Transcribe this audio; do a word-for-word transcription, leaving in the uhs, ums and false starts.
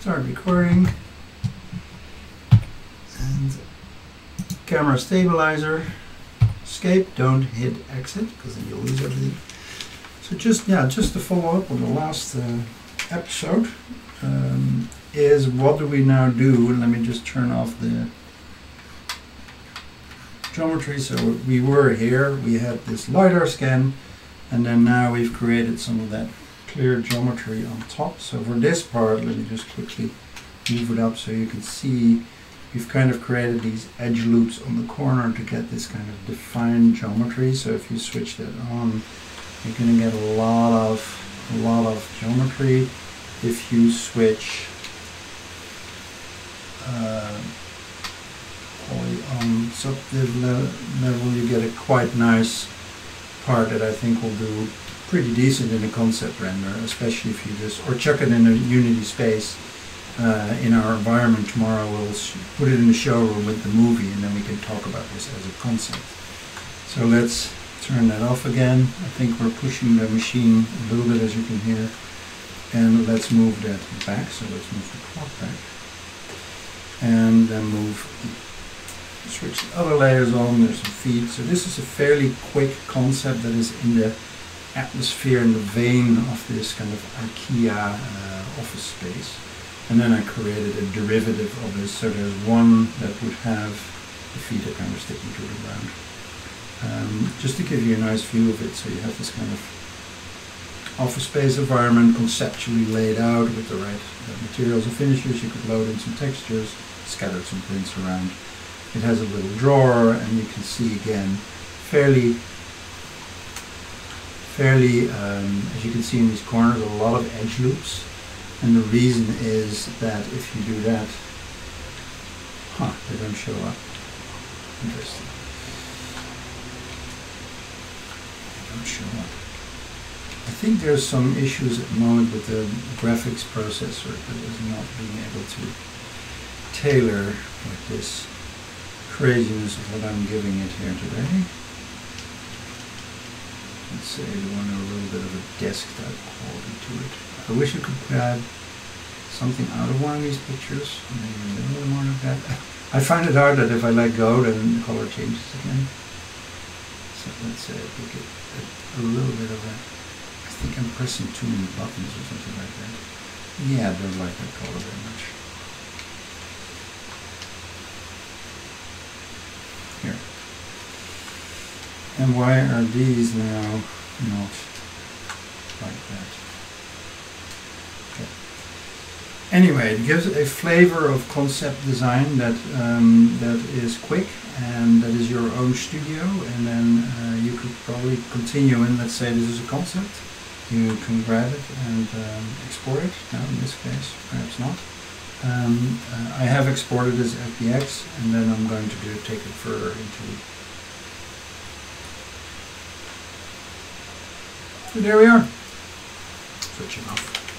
Start recording. And camera stabilizer. Escape, don't hit exit because then you'll lose everything. So just, yeah, just to follow up on the last uh, episode, um, is what do we now do? And let me just turn off the geometry. So we were here, we had this Lidar scan, and then now we've created some of that clear geometry on top. So for this part, let me just quickly move it up so you can see we've kind of created these edge loops on the corner to get this kind of defined geometry. So if you switch that on, you're going to get a lot of a lot of geometry. If you switch uh, poly on subdiv level, you get a quite nice part that I think will do pretty decent in a concept render, especially if you just, or chuck it in a Unity space uh, in our environment tomorrow. We'll put it in the showroom with the movie, and then we can talk about this as a concept. So let's turn that off again. I think we're pushing the machine a little bit, as you can hear. And let's move that back. So let's move the clock back. And then move, switch the other layers on. There's some feed. So this is a fairly quick concept that is in the atmosphere, in the vein of this kind of IKEA uh, office space. And then I created a derivative of this. So there's one that would have the feet are kind of sticking to the ground. Um, just to give you a nice view of it, so you have this kind of office space environment conceptually laid out with the right uh, materials and finishes. You could load in some textures, scattered some prints around. It has a little drawer, and you can see again fairly, fairly, um, as you can see in these corners, a lot of edge loops. And the reason is that if you do that, huh, they don't show up. Interesting. Don't show up. I think there's some issues at the moment with the graphics processor that is not being able to tailor with this craziness of what I'm giving it here today. Let's say we want a little bit of a desktop quality to it. I wish I could add something out of one of these pictures, maybe a little more like that. I find it hard that if I let go, then the color changes again. So let's say I pick it a, a little bit of a, I think I'm pressing too many buttons or something like that. Yeah, I don't like that color very much. Here. And why are these now not like that? Okay. Anyway, it gives a flavor of concept design that um, that is quick and that is your own studio, and then uh, you could probably continue and let's say this is a concept. You can grab it and um, export it. Now in this case, perhaps not. Um, uh, I have exported as F B X, and then I'm going to do take it further into. So there we are. Switching off.